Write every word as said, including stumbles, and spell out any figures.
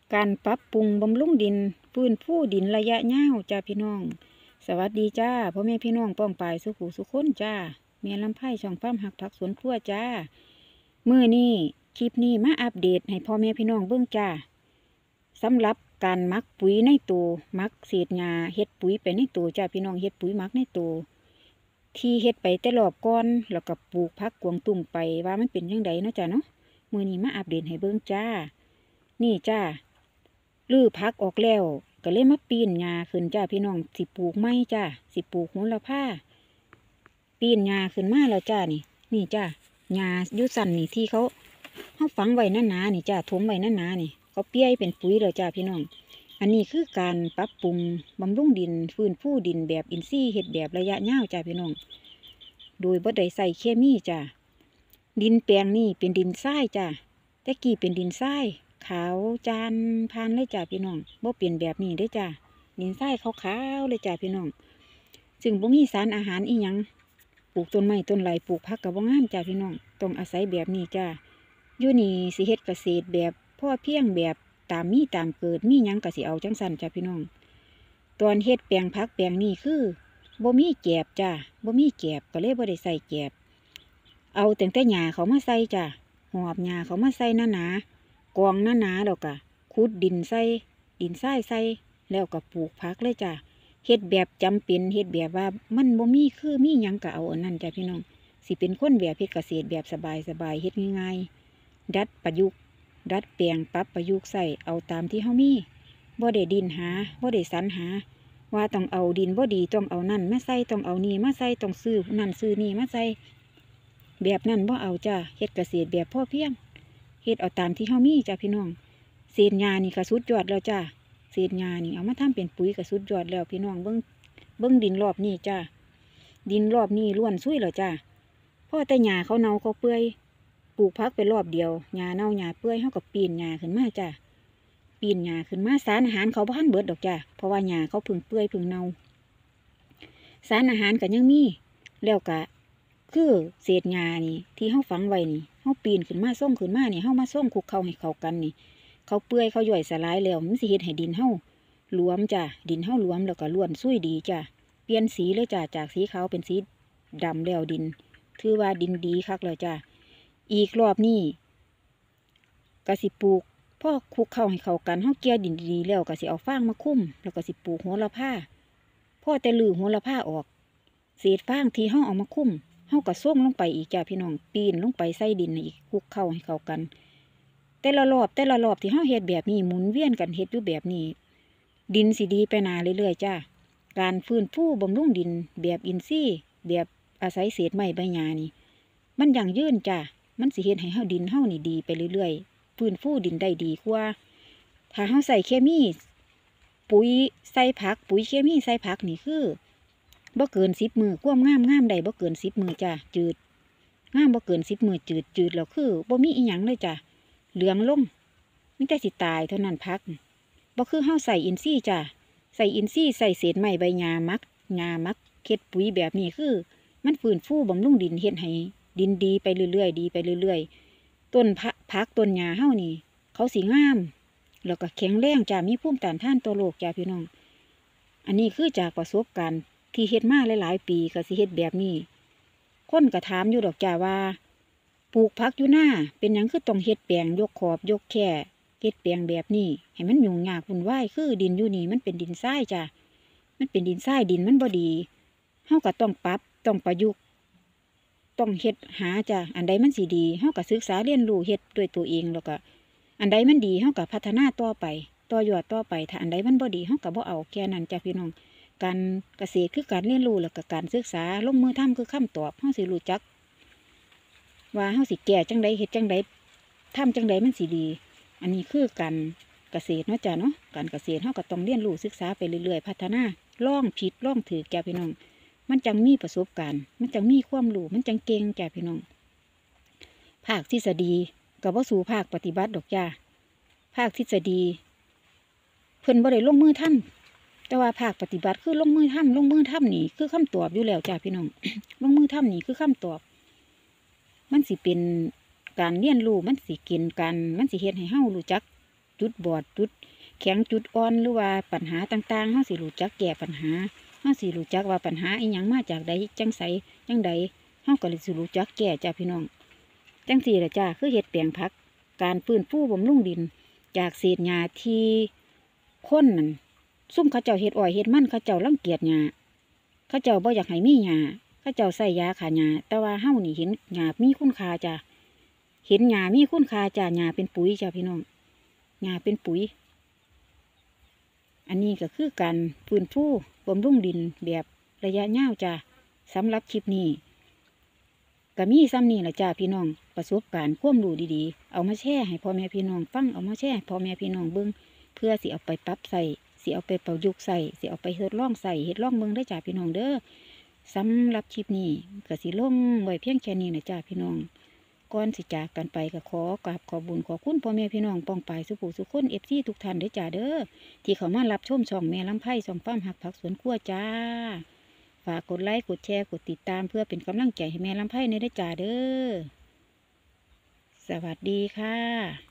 การปรับปรุงบำรุงดินฟื้นฟูดินระยะยาวจ้าพี่น้องสวัสดีจ้าพ่อแม่พี่น้องป้องปายสุขุสุขคนจ้าเมียลำไผ่ช่องฟาร์มหักผักสวนครัวจ้ามื้อนี้คลิปนี้มาอัปเดตให้พ่อแม่พี่น้องเบิ่งจ้าสำหรับการหมักปุ๋ยในตัวหมักเศษหญ้าเฮ็ดปุ๋ยไปในตัวจ้าพี่น้องเฮ็ดปุ๋ยหมักในตัวที่เฮ็ดไปแต่รอบก่อนแล้วก็ปลูกผักกวางตุ้งไปว่ามันเป็นยังไงเนาะจ้าเนาะมื้อนี้มาอัปเดตให้เบิ่งจ้านี่จ้าลื้อผักออกแล้วก็เลยมาปีนหญ้าขึ้นจ้าพี่น้องสิปลูกไม้จ้าสิปลูกโหระพาปีนหญ้าขึ้นมาแล้วจ้านี่นี่จ้าหญ้ายุสันนี่ที่เขาเขาฝังไว้หนาๆนี่จ้าถมไว้หนาๆนี่เขาเปี้ยเป็นปุ๋ยเลยจ้าพี่น้องอันนี้คือการปรับปรุงบำรุงดินฟื้นฟูดินแบบอินทรีย์เฮ็ดแบบระยะยาวจ้าพี่น้องโดยบ่ได้ใส่เคมีจ้าดินแปลงนี่เป็นดินทรายจ้าแต่กี้เป็นดินทรายขาวจานพานเลยจ้าพี่น้องบ่เปลี่ยนแบบนี้ได้จ้าดินทรายขาวๆเลยจ้าพี่น้องซึ่งบ่มีสารอาหารอีหยังปลูกต้นไม้ต้นไรปลูกผักกับบ่งามจ้าพี่น้องต้องอาศัยแบบนี้จ้าอยู่นี่สิเฮ็ดเกษตรแบบพ่อเพียงแบบตามมีตามเกิดมีหยังก็สิเอาจังสั่นจ้าพี่น้องตอนเฮ็ดแปลงผักแปลงนี่คือบ่มีแกบจ้าบ่มีแกบก็เลยบ่ได้ใส่แกบเอาแต่งแต่หญ้าเขามาใส่จ้าหอบหญ้าเขามาใส่หนาๆกองหนาๆแล้วก็ขุดดินใส่ดินทรายใส่แล้วก็ปลูกผักเลยจ้าเฮ็ดแบบจำเป็นเฮ็ดแบบว่ามันบ่มีคือมีหยังก็เอาอันนั้นจ้าพี่น้องสิเป็นคนแบบเฮ็ดเกษตรแบบสบายๆเฮ็ดง่ายๆดัดประยุกต์ดัดแปลงปรับประยุกต์ใส่เอาตามที่เฮามีบ่ได้ดินหาบ่ได้สรรหาว่าต้องเอาดินบ่ดีต้องเอานั่นมาใส่ต้องเอานี่มาใส่ต้องซื้อนั่นซื้อนี่มาใส่แบบนั้นบ่เอาจ้าเฮ็ดเกษตรแบบพอเพียงเฮ็ดเอาตามที่เฮามีจ้าพี่น้องเศษหญ้านี่ก็สุดยอดแล้วจ้าเศษหญ้านี่เอามาทำเป็นปุ๋ยก็สุดยอดแล้วพี่น้องเบิ่งเบิ่งดินรอบนี้จ้าดินรอบนี้ล้วนซุยแล้วจ้าพอแต่หญ้าเขาเน่าเขาเปื่อยปลูกผักไปรอบเดียวหญ้าเน่าหญ้าเปื่อยเฮาก็ปีนหญ้าขึ้นมาจ้าปีนหญ้าขึ้นมาสารอาหารเขาบ่ทันเบิดดอกจ้าเพราะว่าหญ้าเขาเพิ่งเปื่อยเพิ่งเน่าสารอาหารก็ยังมีแล้วก็คือเศษหญ้านี่ที่เฮาฝังไว้นี่เฮาปีนขึ้นมาส่งขึ้นมานี่เฮามาส่งคลุกเข้าให้เข้ากันนี่เขาเปื่อยเขาย่อยสลายแล้วมันสิเฮ็ดให้ดินเฮาหลวมจ้าดินเฮาหลวมแล้วก็ล้วนซุยดีจ้าเปลี่ยนสีเลยจ้าจากสีขาวเป็นสีดำแล้วดินถือว่าดินดีคักแล้วจ้าอีกรอบนี้ก็สิปลูกพอคลุกเข้าให้เข้ากันเฮาเกลี่ยดินดีแล้วก็สิเอาฟางมาคุ้มแล้วก็สิปลูกโหระพาพอแต่ลือโหระพาออกเศษฟางที่เฮาเอามาคุ้มเฮาก็ส่งลงไปอีกจ้าพี่น้องปีนลงไปใส่ดินอีกคลุกเข้าให้เข้ากันแต่ละรอบแต่ละรอบที่เฮาเฮ็ดแบบนี้หมุนเวียนกันเฮ็ดอยู่แบบนี้ดินสิดีไปนาเรื่อยๆจ้าการฟื้นฟูบำรุงดินแบบอินทรีย์แบบอาศัยเศษไม้ใบหญ้านี่มันยั่งยืนจ้ามันสิเฮ็ดให้เฮาดินเฮานี่ดีไปเรื่อยๆฟื้นฟูดินได้ดีกว่าถ้าเฮาใส่เคมีปุ๋ยใส่ผักปุ๋ยเคมีใส่ผักนี่คือบ่เกินสิบมือความงามงามได้บ่เกินสิบมือจ้าจืดงามบ่เกินสิบมือจืดจืดแล้วคือบ่มีอีหยังเลยจ้าเหลืองลงมีแต่สิตายเท่านั้นพักบ่คือเฮาใส่อินทรีย์จ้ะใส่อินทรีย์ใส่เศษไม้ใบหญ้ามักหญ้ามักเฮ็ดปุ๋ยแบบนี้คือมันฟื้นฟูบำรุงดินเฮ็ดให้ดินดีไปเรื่อยๆดีไปเรื่อยๆต้นผักต้นหญ้าเฮานี่เขาสิงามแล้วก็แข็งแรงจ้ะมีภูมิต้านทานต่อโรคจ้ะพี่น้องอันนี้คือจากประสบการณ์ที่เฮ็ดมาหลายๆปีก็สิเฮ็ดแบบนี้คนก็ถามอยู่ดอกจ้ะว่าปลูกผักอยู่หน้าเป็นหยังคือต้องเฮ็ดแปลงยกขอบยกแค่เฮ็ดแปลงแบบนี้ให้มันยุ่งยากวุ่นวายคือดินอยู่นี่มันเป็นดินทรายจ้ะมันเป็นดินทรายดินมันบ่ดีเฮาก็ต้องปรับต้องประยุกต์ต้องเฮ็ดหาจ้ะอันใดมันสิดีเฮาก็ศึกษาเรียนรู้เฮ็ดด้วยตัวเองแล้วก็อันใดมันดีเฮาก็พัฒนาต่อไปต่อยอดต่อไปถ้าอันใดมันบ่ดีเฮาก็บ่เอาแค่นั้นจ้ะพี่น้องการเกษตรคือการเรียนรู้แล้วก็การศึกษาลงมือทำคือคำตอบเฮาสิรู้จักว่าเฮาสิแก้จังใดเฮ็ดจังใดทำจังใดมันสิดีอันนี้คือการเกษตรเนาะจ้ะเนาะการเกษตรเฮาก็ต้องเรียนรู้ศึกษาไปเรื่อยๆพัฒนาลองผิดลองถูกจ้ะพี่น้องมันจังมีประสบการณ์มันจังมีความรู้มันจังเก่งจ้ะพี่น้องภาคทฤษฎีก็บ่สู่ภาคปฏิบัติดอกจ้ะภาคทฤษฎีเพิ่นบ่ได้ลงมือทำแต่ว่าภาคปฏิบัติคือลงมือทำลงมือทำนี่คือคำตอบอยู่แล้วจ้ะพี่น้อง ลงมือทำนี่คือคำตอบมันสิเป็นการเรียนรู้มันสิเกินกันมันสิเฮ็ดให้เฮารู้จักจุดบอดจุดแข็งจุดอ่อนหรือว่าปัญหาต่างๆเฮาสิรู้จักแก้ปัญหาเฮาสิรู้จักว่าปัญหาอีหยังมาจากใดจังไสจังใดเฮาก็เลยสิรู้จักแก้จ้าพี่น้องจังสี่ละจ้าคือเฮ็ดแปลงผักการฟื้นฟูบำรุงดินจากเศษหญ้าที่คนนั่นซุ่มเขาเจ้าเฮ็ดอ้อยเฮ็ดมันเขาเจ้ารังเกียจหญ้าเขาเจ้าบ่อยากให้มีหญ้าเขาเจ้าใส่ยาฆ่าหญ้าแต่ว่าเฮานี่เห็นหญ้ามีคุณค่าจ้าเห็นหญ้ามีคุณค่าจ้าหญ้าเป็นปุ๋ยจ้าพี่น้องหญ้าเป็นปุ๋ยอันนี้ก็คือการฟื้นฟูบำรุงดินแบบระยะยาวจ้าสำหรับคลิปนี้ก็มีซ้ำนี่แหละจ้าพี่น้องประสบการณ์ความรู้ดีๆเอามาแชร์ให้พ่อแม่พี่น้องฟังเอามาแชร์ให้พ่อแม่พี่น้องเบิ่งเพื่อสิเอาไปปรับใส่สิเอาไปประยุกต์ใส่สิเอาไปเฮ็ดลองใส่เฮ็ดลองเบิ่งได้จ้าพี่น้องเด้อสำหรับคลิปนี้ก็สิลงไว้เพียงแค่นี้นะจ้าพี่น้องก่อนสิจากกันไปก็ขอกราบขอบุญขอคุณพ่อแม่พี่น้องป้องปายสุภูสุคนเอฟซีทุกท่านเด้อจ้าเด้อที่เขามารับชมช่องแม่ลำไผ่ช่องฟ้าร์มหักผักสวนครัวจ้าฝากกดไลค์กดแชร์กดติดตามเพื่อเป็นกำลังใจให้แม่ลำไผ่ในเด้อจ้าเด้อสวัสดีค่ะ